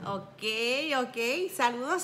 Ok. Saludos.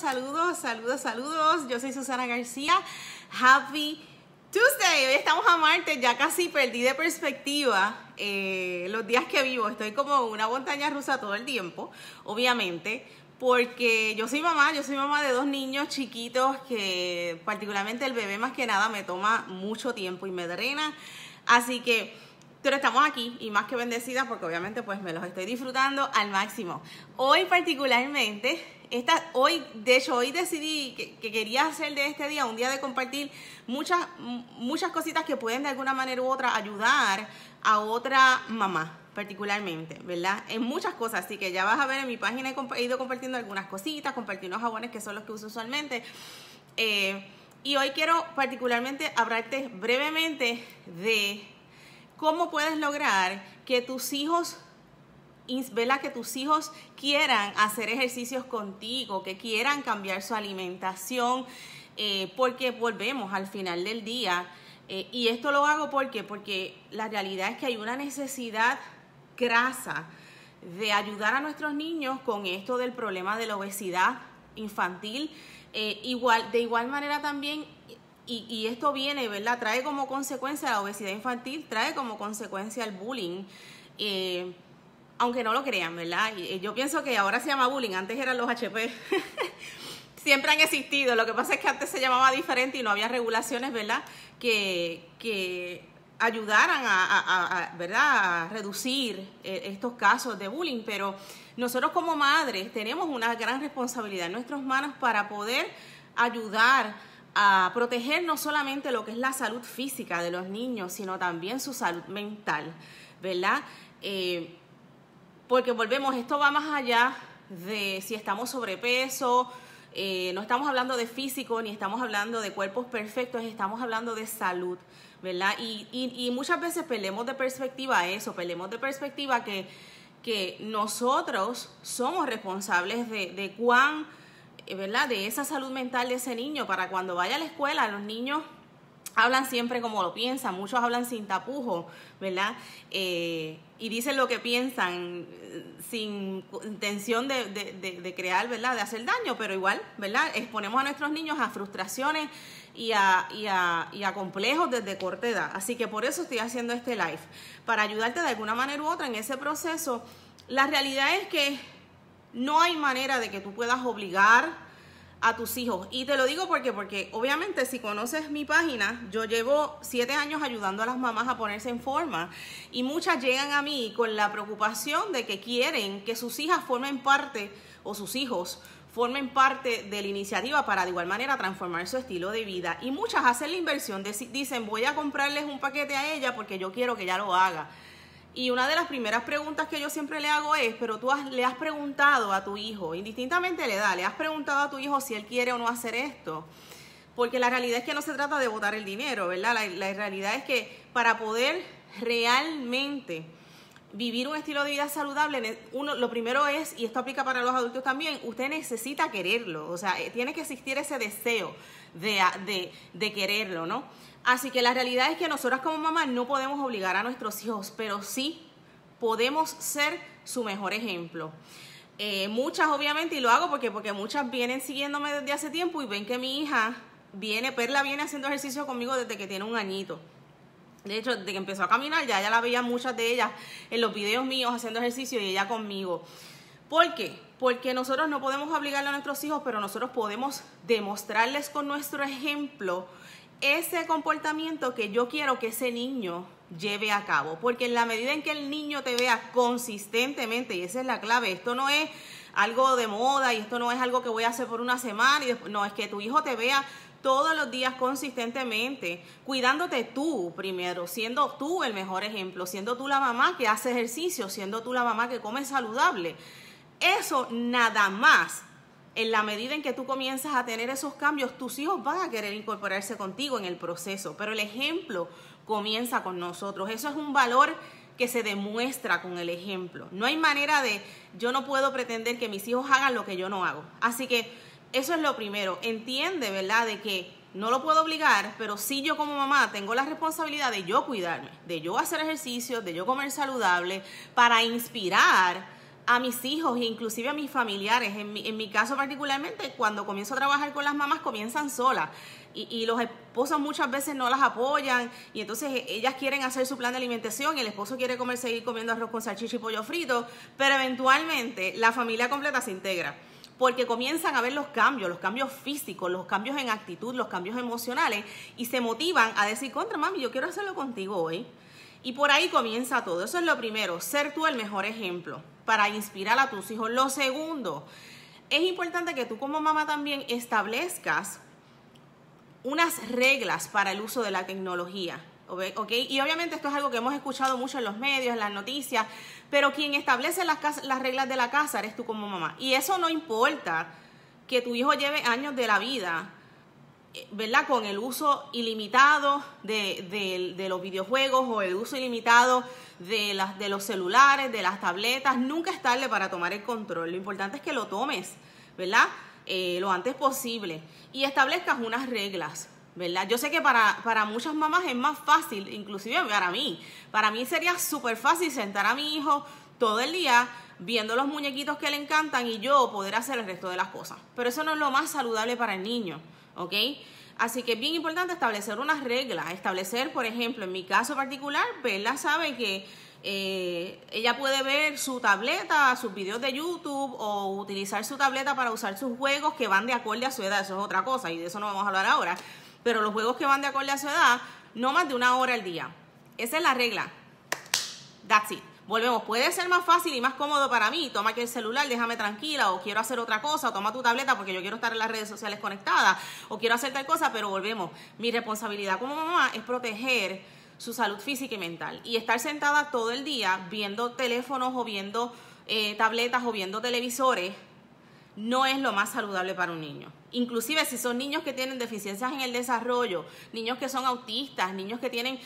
Yo soy Susana García. Happy Tuesday. Hoy estamos a martes. Ya casi perdí de perspectiva los días que vivo. Estoy como una montaña rusa todo el tiempo, obviamente, porque yo soy mamá de dos niños chiquitos que particularmente el bebé más que nada me toma mucho tiempo y me drena. Así que... pero estamos aquí y más que bendecidas porque obviamente pues me los estoy disfrutando al máximo. Hoy particularmente, hoy decidí que quería hacer de este día un día de compartir muchas cositas que pueden de alguna manera u otra ayudar a otra mamá particularmente, ¿verdad? En muchas cosas, así que ya vas a ver en mi página he ido compartiendo algunas cositas, compartir unos jabones que son los que uso usualmente. Y hoy quiero particularmente hablarte brevemente de cómo puedes lograr que tus hijos, ¿verdad? Que tus hijos quieran hacer ejercicios contigo, que quieran cambiar su alimentación, porque volvemos al final del día. Y esto lo hago porque la realidad es que hay una necesidad grasa de ayudar a nuestros niños con esto del problema de la obesidad infantil. De igual manera también... Y esto viene, ¿verdad? Trae como consecuencia la obesidad infantil, trae como consecuencia el bullying, aunque no lo crean, ¿verdad? Yo pienso que ahora se llama bullying, antes eran los HP. Siempre han existido, lo que pasa es que antes se llamaba diferente y no había regulaciones, ¿verdad? Que ayudaran ¿verdad? A reducir estos casos de bullying, pero nosotros como madres tenemos una gran responsabilidad en nuestras manos para poder ayudar a proteger no solamente lo que es la salud física de los niños, sino también su salud mental, ¿verdad? Porque volvemos, esto va más allá de si estamos sobrepeso, no estamos hablando de físico, ni estamos hablando de cuerpos perfectos, estamos hablando de salud, ¿verdad? Y muchas veces perdemos de perspectiva eso, perdemos de perspectiva que nosotros somos responsables de cuán... ¿verdad? De esa salud mental de ese niño, para cuando vaya a la escuela. Los niños hablan siempre como lo piensan, muchos hablan sin tapujos, ¿verdad? Y dicen lo que piensan sin intención de crear, ¿verdad? De hacer daño, pero igual, ¿verdad? Exponemos a nuestros niños a frustraciones y a complejos desde corta edad. Así que por eso estoy haciendo este live, para ayudarte de alguna manera u otra en ese proceso. La realidad es que no hay manera de que tú puedas obligar a tus hijos. Y te lo digo porque obviamente si conoces mi página, yo llevo 7 años ayudando a las mamás a ponerse en forma. Y muchas llegan a mí con la preocupación de que quieren que sus hijas formen parte, o sus hijos formen parte de la iniciativa para de igual manera transformar su estilo de vida. Y muchas hacen la inversión, dicen voy a comprarles un paquete a ella porque yo quiero que ella lo haga. Y una de las primeras preguntas que yo siempre le hago es, pero tú le has preguntado a tu hijo, indistintamente de la edad, le has preguntado a tu hijo si él quiere o no hacer esto. Porque la realidad es que no se trata de botar el dinero, ¿verdad? La realidad es que para poder realmente vivir un estilo de vida saludable, lo primero es, y esto aplica para los adultos también, usted necesita quererlo. O sea, tiene que existir ese deseo de quererlo, ¿no? Así que la realidad es que nosotras como mamás no podemos obligar a nuestros hijos, pero sí podemos ser su mejor ejemplo. Muchas obviamente, y lo hago porque muchas vienen siguiéndome desde hace tiempo y ven que mi hija Perla viene haciendo ejercicio conmigo desde que tiene 1 añito. De hecho, desde que empezó a caminar ya la veía muchas de ellas en los videos míos haciendo ejercicio y ella conmigo. ¿Por qué? Porque nosotros no podemos obligarle a nuestros hijos, pero nosotros podemos demostrarles con nuestro ejemplo ese comportamiento que yo quiero que ese niño lleve a cabo. Porque en la medida en que el niño te vea consistentemente, y esa es la clave, esto no es algo de moda y esto no es algo que voy a hacer por una semana y después, no, es que tu hijo te vea todos los días consistentemente, cuidándote tú primero, siendo tú el mejor ejemplo, siendo tú la mamá que hace ejercicio, siendo tú la mamá que come saludable. Eso nada más. En la medida en que tú comienzas a tener esos cambios, tus hijos van a querer incorporarse contigo en el proceso, pero el ejemplo comienza con nosotros. Eso es un valor que se demuestra con el ejemplo. No hay manera yo no puedo pretender que mis hijos hagan lo que yo no hago. Así que eso es lo primero. Entiende, ¿verdad?, de que no lo puedo obligar, pero sí yo como mamá tengo la responsabilidad de yo cuidarme, de yo hacer ejercicio, de yo comer saludable, para inspirar a mis hijos e inclusive a mis familiares. En mi caso particularmente, cuando comienzo a trabajar con las mamás, comienzan solas y los esposos muchas veces no las apoyan y entonces ellas quieren hacer su plan de alimentación y el esposo quiere seguir comiendo arroz con salchicha y pollo frito, pero eventualmente la familia completa se integra porque comienzan a ver los cambios físicos, los cambios en actitud, los cambios emocionales y se motivan a decir, contra mami, yo quiero hacerlo contigo hoy. Y por ahí comienza todo. Eso es lo primero, ser tú el mejor ejemplo para inspirar a tus hijos. Lo segundo, es importante que tú como mamá también establezcas unas reglas para el uso de la tecnología, ¿ok? Y obviamente esto es algo que hemos escuchado mucho en los medios, en las noticias, pero quien establece las reglas de la casa eres tú como mamá. Y eso no importa que tu hijo lleve años de la vida, ¿verdad? Con el uso ilimitado de los videojuegos o el uso ilimitado de los celulares, de las tabletas. Nunca es tarde para tomar el control. Lo importante es que lo tomes, ¿verdad? Lo antes posible y establezcas unas reglas, ¿verdad? Yo sé que para muchas mamás es más fácil, inclusive para mí sería súper fácil sentar a mi hijo todo el día viendo los muñequitos que le encantan y yo poder hacer el resto de las cosas. Pero eso no es lo más saludable para el niño, ¿ok? Así que es bien importante establecer unas reglas, establecer, por ejemplo, en mi caso particular, Bella sabe que ella puede ver su tableta, sus videos de YouTube o utilizar su tableta para usar sus juegos que van de acorde a su edad. Eso es otra cosa y de eso no vamos a hablar ahora. Pero los juegos que van de acorde a su edad, no más de 1 hora al día. Esa es la regla. That's it. Volvemos, puede ser más fácil y más cómodo para mí. Toma aquí el celular, déjame tranquila, o quiero hacer otra cosa, o toma tu tableta porque yo quiero estar en las redes sociales conectada, o quiero hacer tal cosa, pero volvemos. Mi responsabilidad como mamá es proteger su salud física y mental. Y estar sentada todo el día viendo teléfonos o viendo tabletas o viendo televisores no es lo más saludable para un niño. Inclusive si son niños que tienen deficiencias en el desarrollo, niños que son autistas, niños que tienen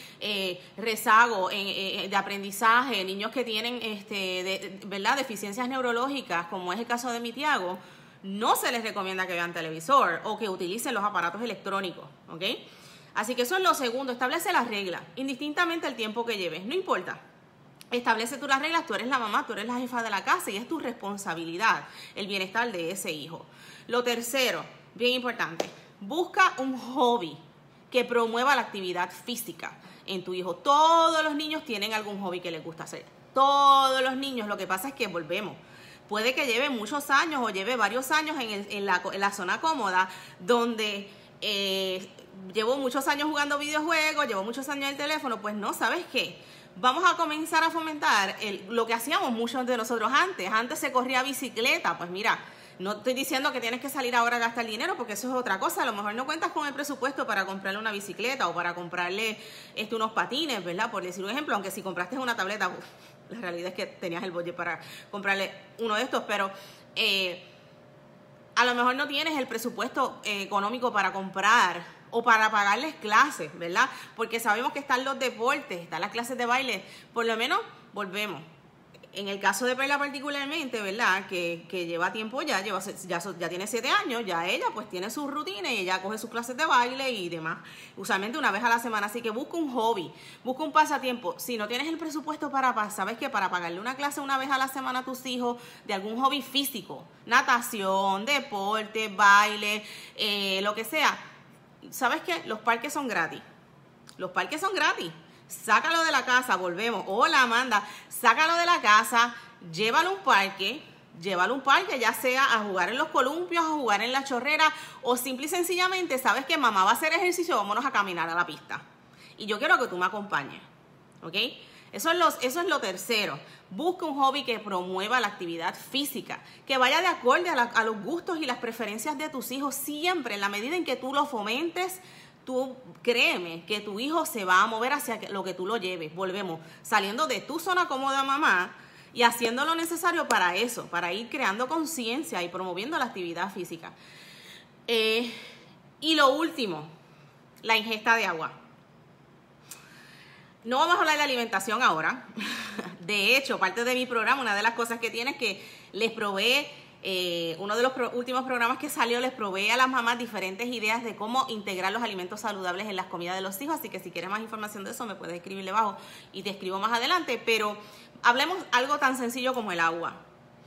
rezago de aprendizaje, niños que tienen ¿verdad? Deficiencias neurológicas, como es el caso de mi Tiago, no se les recomienda que vean televisor o que utilicen los aparatos electrónicos, ¿ok? Así que eso es lo segundo, establece las reglas, indistintamente el tiempo que lleves, no importa. Establece tú las reglas, tú eres la mamá, tú eres la jefa de la casa y es tu responsabilidad el bienestar de ese hijo. Lo tercero, bien importante, busca un hobby que promueva la actividad física en tu hijo. Todos los niños tienen algún hobby que les gusta hacer. Todos los niños, lo que pasa es que volvemos. Puede que lleve muchos años o lleve varios años en la zona cómoda donde llevo muchos años jugando videojuegos, llevo muchos años en el teléfono, pues no, ¿sabes qué? Vamos a comenzar a fomentar lo que hacíamos muchos de nosotros antes. Antes se corría bicicleta, pues mira, no estoy diciendo que tienes que salir ahora a gastar dinero porque eso es otra cosa. A lo mejor no cuentas con el presupuesto para comprarle una bicicleta o para comprarle unos patines, ¿verdad? Por decir un ejemplo, aunque si compraste una tableta, la realidad es que tenías el budget para comprarle uno de estos, pero a lo mejor no tienes el presupuesto económico para comprar o para pagarles clases, ¿verdad? Porque sabemos que están los deportes, están las clases de baile, por lo menos volvemos. En el caso de Perla particularmente, ¿verdad? Que lleva tiempo ya tiene 7 años, ya ella pues tiene su rutina y ella coge sus clases de baile y demás, usualmente una vez a la semana, así que busca un hobby, busca un pasatiempo. Si no tienes el presupuesto ¿sabes qué? Para pagarle una clase una vez a la semana a tus hijos de algún hobby físico, natación, deporte, baile, lo que sea, ¿sabes qué? Los parques son gratis. Los parques son gratis. Sácalo de la casa, volvemos. Hola Amanda, sácalo de la casa, llévalo a un parque, ya sea a jugar en los columpios, a jugar en la chorrera o simple y sencillamente, ¿sabes qué? Mamá va a hacer ejercicio, vámonos a caminar a la pista. Y yo quiero que tú me acompañes, ¿ok? Eso es lo tercero. Busca un hobby que promueva la actividad física, que vaya de acorde a los gustos y las preferencias de tus hijos siempre, en la medida en que tú lo fomentes. Tú créeme que tu hijo se va a mover hacia lo que tú lo lleves. Volvemos, saliendo de tu zona cómoda, mamá, y haciendo lo necesario para eso, para ir creando conciencia y promoviendo la actividad física. Y lo último, la ingesta de agua. No vamos a hablar de alimentación ahora. De hecho, parte de mi programa, una de las cosas que tiene es que les provee uno de los últimos programas que salió, les provee a las mamás diferentes ideas de cómo integrar los alimentos saludables en las comidas de los hijos, así que si quieres más información de eso me puedes escribirle abajo y te escribo más adelante, pero hablemos algo tan sencillo como el agua.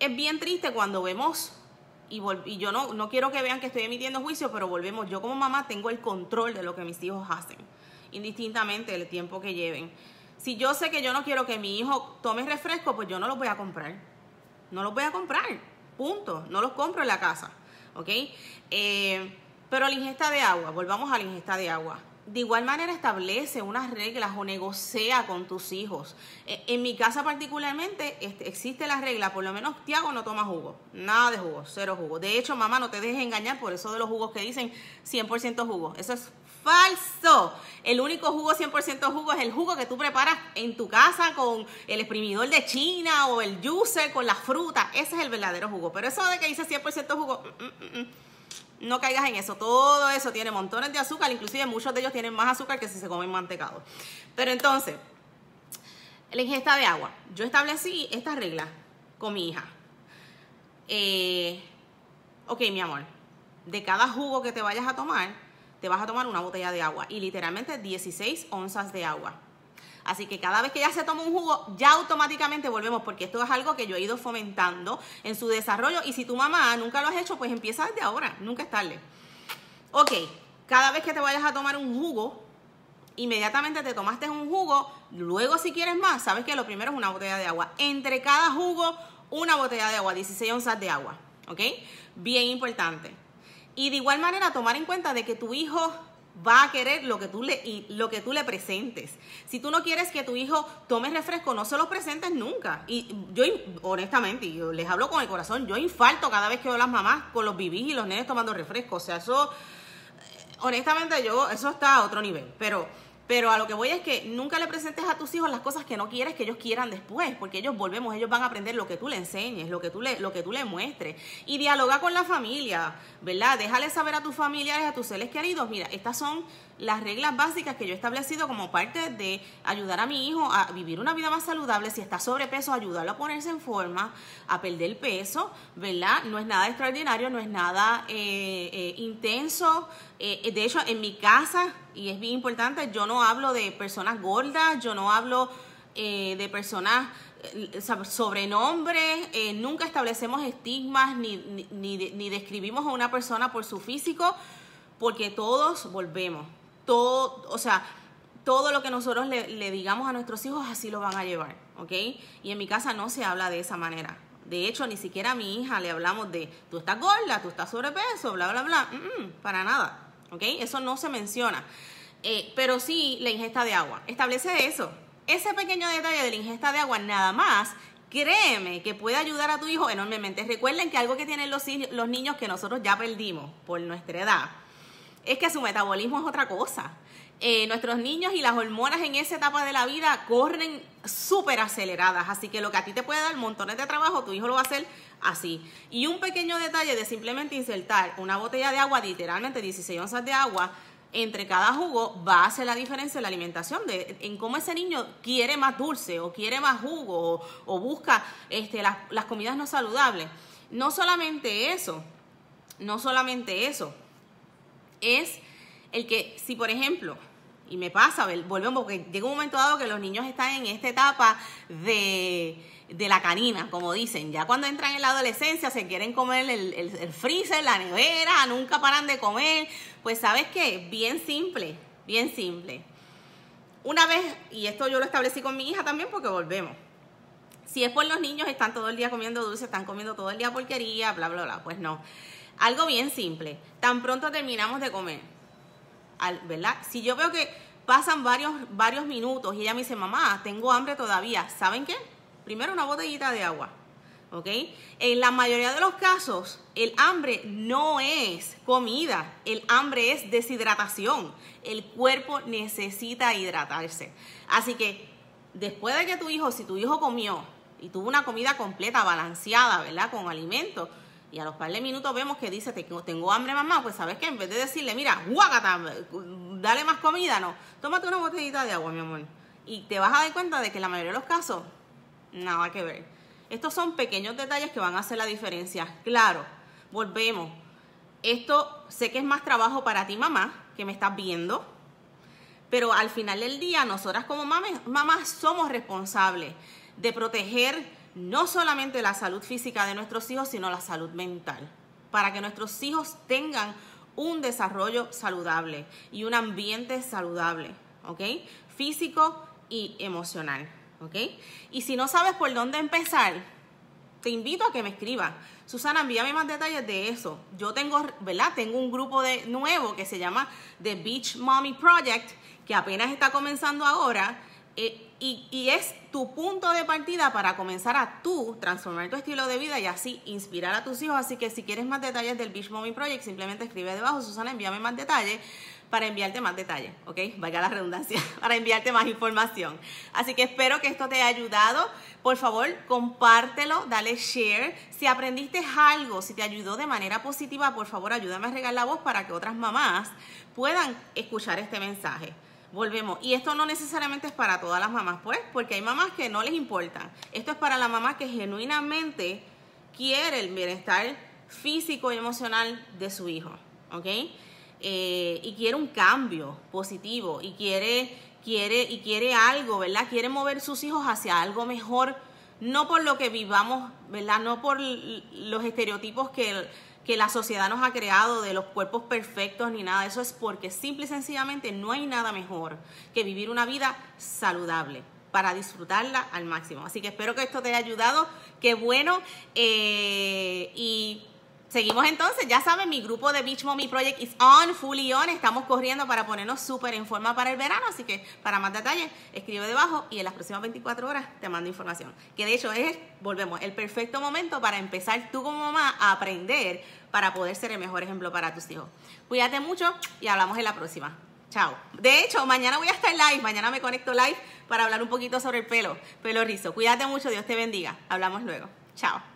es bien triste cuando vemos, y yo no quiero que vean que estoy emitiendo juicio, pero volvemos, yo como mamá tengo el control de lo que mis hijos hacen, indistintamente del tiempo que lleven. Si yo sé que yo no quiero que mi hijo tome refresco, pues yo no los voy a comprar. No los voy a comprar, punto. No los compro en la casa, ¿ok? Pero la ingesta de agua, volvamos a la ingesta de agua. De igual manera establece unas reglas o negocia con tus hijos. En mi casa particularmente existe la regla, por lo menos Tiago no toma jugo, nada de jugo, cero jugo. De hecho, mamá, no te dejes engañar por eso de los jugos que dicen 100% jugo. Eso es falso. El único jugo 100% jugo es el jugo que tú preparas en tu casa con el exprimidor de China o el juicer con la fruta. Ese es el verdadero jugo. Pero eso de que dice 100% jugo, no caigas en eso. Todo eso tiene montones de azúcar, inclusive muchos de ellos tienen más azúcar que si se comen mantecado. Pero entonces, la ingesta de agua. Yo establecí esta regla con mi hija. Ok, mi amor, de cada jugo que te vayas a tomar, te vas a tomar una botella de agua y literalmente 16 onzas de agua. Así que cada vez que ella se toma un jugo, ya automáticamente volvemos, porque esto es algo que yo he ido fomentando en su desarrollo. Y si tu mamá nunca lo has hecho, pues empieza desde ahora, nunca es tarde. Ok, cada vez que te vayas a tomar un jugo, inmediatamente te tomaste un jugo, luego si quieres más, sabes que lo primero es una botella de agua. Entre cada jugo, una botella de agua, 16 onzas de agua, ¿ok? Bien importante. Y de igual manera tomar en cuenta de que tu hijo va a querer lo que tú le presentes. Si tú no quieres que tu hijo tome refresco, no se los presentes nunca. Y yo, honestamente, yo les hablo con el corazón, yo infarto cada vez que veo a las mamás con los bibís y los nenes tomando refresco. O sea, eso, honestamente, eso está a otro nivel. Pero a lo que voy es que nunca le presentes a tus hijos las cosas que no quieres que ellos quieran después, porque ellos van a aprender lo que tú le enseñes, lo que tú le muestres. Y dialoga con la familia, ¿verdad? Déjale saber a tus familiares, a tus seres queridos, mira, estas son las reglas básicas que yo he establecido como parte de ayudar a mi hijo a vivir una vida más saludable. Si está sobrepeso, ayudarlo a ponerse en forma, a perder peso, ¿verdad? No es nada extraordinario, no es nada intenso. De hecho, en mi casa, y es bien importante, yo no hablo de personas gordas, yo no hablo de personas sobrenombres, nunca establecemos estigmas ni describimos a una persona por su físico, porque todos volvemos. Todo lo que nosotros le digamos a nuestros hijos, así lo van a llevar, ¿ok? Y en mi casa no se habla de esa manera. De hecho, ni siquiera a mi hija le hablamos de, tú estás gorda, tú estás sobrepeso, bla, bla, bla. Para nada, ¿ok? Eso no se menciona. Pero sí, la ingesta de agua. Establece eso. Ese pequeño detalle de la ingesta de agua nada más, créeme que puede ayudar a tu hijo enormemente. Recuerden que algo que tienen los niños que nosotros ya perdimos por nuestra edad es que su metabolismo es otra cosa. Nuestros niños y las hormonas en esa etapa de la vida corren súper aceleradas, así que lo que a ti te puede dar montones de trabajo, tu hijo lo va a hacer así. Y un pequeño detalle de simplemente insertar una botella de agua, literalmente 16 onzas de agua, entre cada jugo va a hacer la diferencia en la alimentación, en cómo ese niño quiere más dulce o quiere más jugo o busca las comidas no saludables. No solamente eso, es el que si por ejemplo, y me pasa, volvemos, porque llega un momento dado que los niños están en esta etapa de la canina, como dicen, ya cuando entran en la adolescencia se quieren comer el freezer, la nevera, nunca paran de comer. Pues ¿sabes qué? Bien simple. Una vez, y esto yo lo establecí con mi hija también porque volvemos, si es por los niños, están todo el día comiendo dulce, están comiendo todo el día porquería, bla, bla, bla, pues no. Algo bien simple, tan pronto terminamos de comer, ¿verdad? Si yo veo que pasan varios minutos y ella me dice, mamá, tengo hambre todavía, ¿saben qué? Primero una botellita de agua, ¿ok? En la mayoría de los casos, el hambre no es comida, el hambre es deshidratación. El cuerpo necesita hidratarse. Así que después de que si tu hijo comió y tuvo una comida completa, balanceada, ¿verdad? Con alimentos, y a los par de minutos vemos que dice, tengo hambre, mamá, pues ¿sabes qué? En vez de decirle, mira, guácata, dale más comida, no, tómate una botellita de agua, mi amor. Y te vas a dar cuenta de que en la mayoría de los casos, nada que ver. Estos son pequeños detalles que van a hacer la diferencia. Claro, volvemos. Esto sé que es más trabajo para ti, mamá, que me estás viendo, pero al final del día, nosotras como mamás somos responsables de proteger no solamente la salud física de nuestros hijos, sino la salud mental, para que nuestros hijos tengan un desarrollo saludable y un ambiente saludable, ¿ok? Físico y emocional, ¿ok? Y si no sabes por dónde empezar, te invito a que me escribas. Susana, envíame más detalles de eso. Yo tengo, ¿verdad? Tengo un grupo nuevo que se llama The Beach Mommy Project, que apenas está comenzando ahora, y es tu punto de partida para comenzar a tú transformar tu estilo de vida y así inspirar a tus hijos. Así que si quieres más detalles del Beach Mommy Project, simplemente escribe debajo, Susana, envíame más detalles, para enviarte más detalles, ¿ok? Valga la redundancia, para enviarte más información. Así que espero que esto te haya ayudado. Por favor, compártelo, dale share. Si aprendiste algo, si te ayudó de manera positiva, por favor, ayúdame a regar la voz para que otras mamás puedan escuchar este mensaje. Volvemos. Y esto no necesariamente es para todas las mamás, pues, porque hay mamás que no les importa. Esto es para la mamá que genuinamente quiere el bienestar físico y emocional de su hijo, ¿ok? Y quiere un cambio positivo y quiere algo, ¿verdad? Quiere mover sus hijos hacia algo mejor, no por lo que vivamos, ¿verdad? No por los estereotipos que la sociedad nos ha creado de los cuerpos perfectos ni nada de eso. Es porque simple y sencillamente no hay nada mejor que vivir una vida saludable para disfrutarla al máximo. Así que espero que esto te haya ayudado. Qué bueno. Y seguimos entonces, ya saben, mi grupo de Beach Mommy Project is on, fully on. Estamos corriendo para ponernos súper en forma para el verano, así que para más detalles, escribe debajo y en las próximas 24 horas te mando información. Que de hecho volvemos, el perfecto momento para empezar tú como mamá a aprender para poder ser el mejor ejemplo para tus hijos. Cuídate mucho y hablamos en la próxima. Chao. De hecho, mañana voy a estar live, mañana me conecto live para hablar un poquito sobre el pelo rizo. Cuídate mucho, Dios te bendiga. Hablamos luego. Chao.